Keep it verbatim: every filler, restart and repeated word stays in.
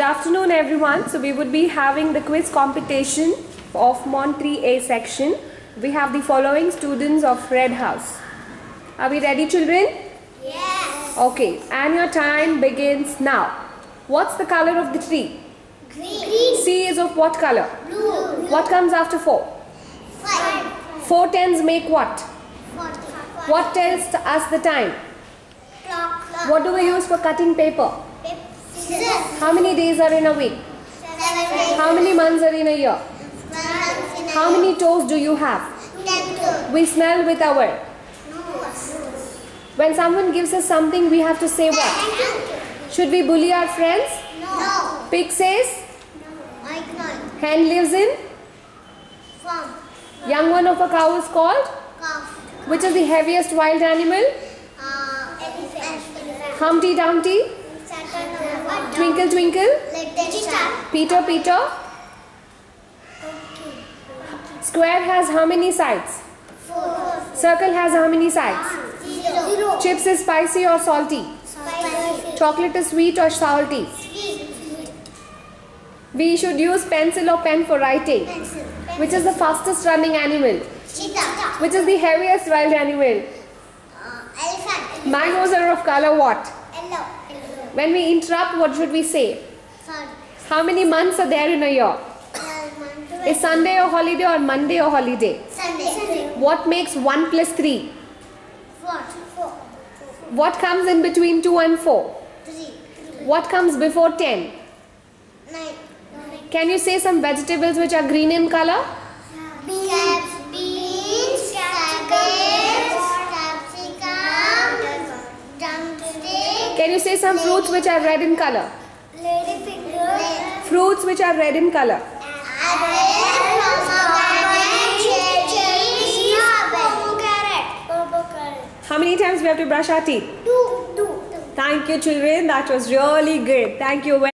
afternoon everyone. So we would be having the quiz competition of Mon three A section. We have the following students of Red House. Are we ready, children? Yes. Okay, and your time begins now. What's the color of the tree? Green. C is of what color? Blue. What comes after four? Five. Four tens make what? Forty. What tells us the time? Clock. What do we use for cutting paper? Scissors. How many days are in a week? Seven. How many months are in a year? One. How many toes do you have? Ten. We smell with our. When someone gives us something, we have to say what? Should we bully our friends? No. Pig says. I cannot. Hen lives in. Farm. Young one of a cow is called. Calf. Which is the heaviest wild animal? Uh, elephant. Humpty Dumpty. Saturn. Twinkle Twinkle. Little star. Peter Peter. Okay. Square has how many sides? Four. Circle has how many sides? Zero. Zero. Chips is spicy or salty? Spicy. Chocolate is sweet or salty? Sweet. We should use pencil or pen for writing. Pencil. Which is the fastest running animal? Cheetah. Which is the heaviest wild animal? Uh, elephant. Mangoes are of color what? Yellow. When we interrupt, what should we say? Sorry. How many months are there in a year? Twelve. Is Sunday a holiday or Monday a holiday? Sunday. Sunday. What makes one plus three? Four. Four. What comes in between two and four? Three. What comes before ten? Nine. Can you say some vegetables which are green in color? Beans. Beans. Cabbage. Capsicum. Drumstick. Can you say some fruits which are red in color? Lady finger. Fruits which are red in color. Apple. Pomegranate. Cherry. Pomegranate. How many times we have to brush our teeth? Two. Two. Thank you, children. That was really great. Thank you.